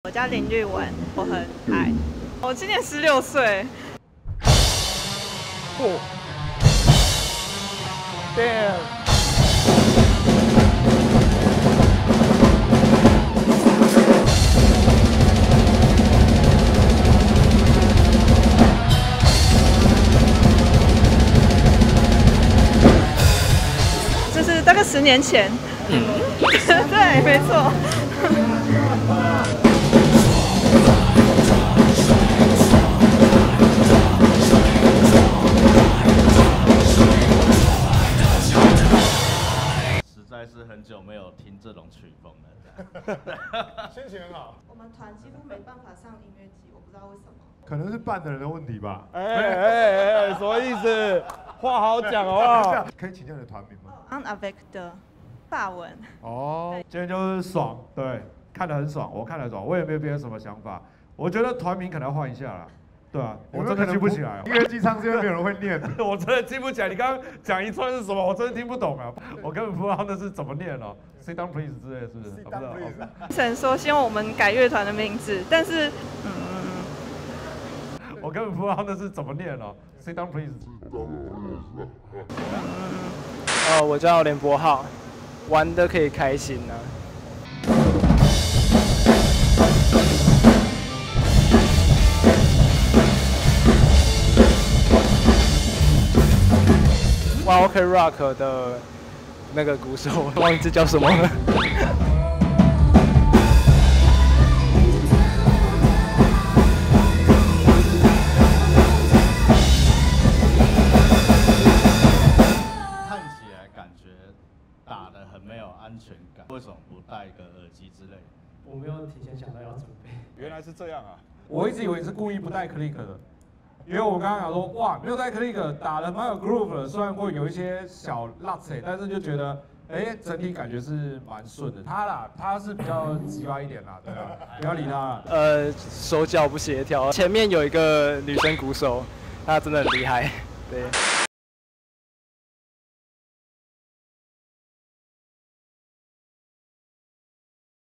我叫林律文，我很矮，我今年16岁。 Damn。 这是大概10年前。对，没错。 实在是很久没有听这种曲风了。 心情很好。 我们团几乎没办法上音乐季，我不知道为什么。 可能是办的人的问题吧。 什么意思？话好讲好不好？ 可以请教你的团名吗 ？En avec 的法文。 哦，今天就是爽，对，看得很爽，我看得很爽，我也没有别的什么想法。我觉得团名可能要换一下啦。对啊，我真的记不起来。音乐季唱是因为没有人会念，我真的记不起来。你刚刚讲一串是什么？我真的听不懂啊，我根本不知道那是怎么念哦。Sit down please 之类的，是不是？ Sit down please。 神说希望我们改乐团的名字，但是我根本不知道那是怎么念哦。Sit down please。 我叫连博浩，玩的可以开心啊。Wild Rock 的那个鼓手，忘记叫什么了。 看起来感觉打得很没有安全感，为什么不戴个耳机之类的？ 我没有提前想到要准备。 原来是这样啊！ 我一直以为你是故意不带 click 的。因为我刚刚讲说，哇，没有带 click 打得蛮有 groove 的，虽然会有一些小落差，但是就觉得，整体感觉是蛮顺的。他是比较急歪一点啦，对啊，不要理他。 手脚不协调。前面有一个女生鼓手，她真的很厉害，对。